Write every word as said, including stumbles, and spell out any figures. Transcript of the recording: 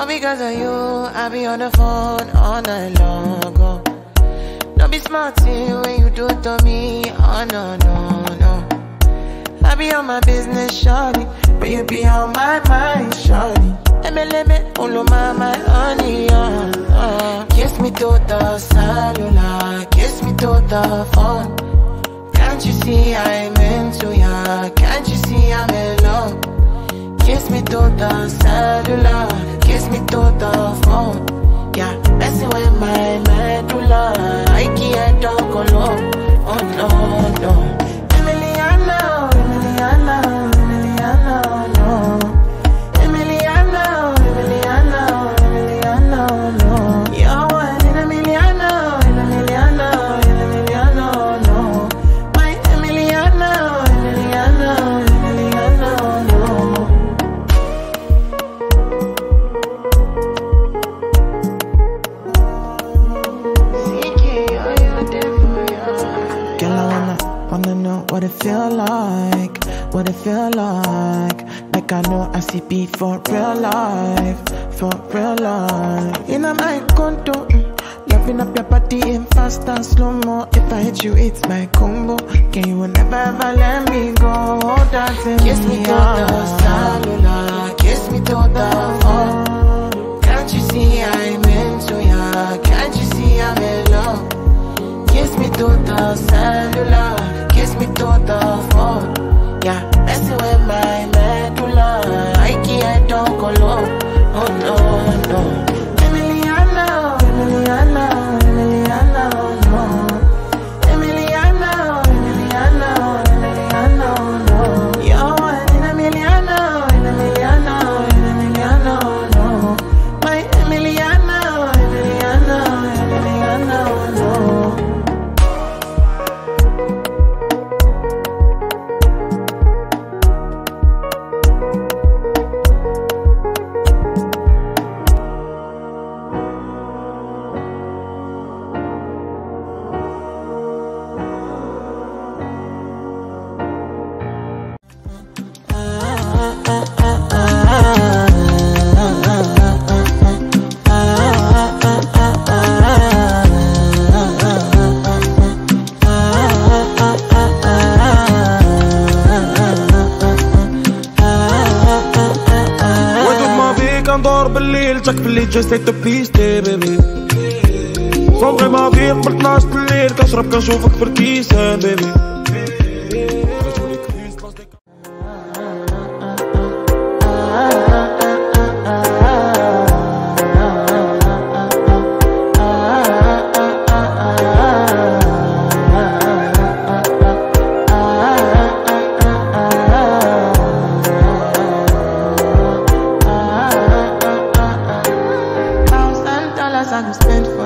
because of you, I be on the phone all night long. Oh. Don't be smart when you do it to me. Oh no, no, no. I be on my business, shawty, but you be on my mind, shawty. Ebelebe, oloma, my honey, uh, uh. Kiss me to the cellular, kiss me to the phone. Can't you see I'm into ya? Can't you see I'm in love? Kiss me to the cellular, kiss me to the phone. Yeah, messing with my medulla, highkey and kolo. Oh no, no. Emiliana, Emiliana, Emiliana, no. Emiliana, Emiliana, Emiliana, no. You're one in a million, in a million, in a million, no. My Emiliana, Emiliana, Emiliana, no. CKay, are you there for ya? Girl, I wanna, wanna know what it feel like, what it feel like. Like I know I see beat for real life, for real life. In my condo, mm, loving up your body in fast and slow-mo. If I hit you, it's my combo. Can you never ever let me go? Dancing Kiss me to the cellular, kiss me to the phone. Can't you see I'm into ya? Can't you see I'm in love? Kiss me to the cellular, kiss me to the phone. Yeah, messing with my medulla, highkey and kolo. Oh no, no. Emiliana, Emiliana, Emiliana, no. Emiliana, Emiliana, Emiliana, no. You're one in a million, in a million, in a million, no. My Emiliana, Emiliana, Emiliana, no. ندور بالليل جاك باللي جاي تو بيستي بيبي صومغي ما في قبل اثناش بالليل كنشرب كنشوفك في الكيسان بيبي I can spend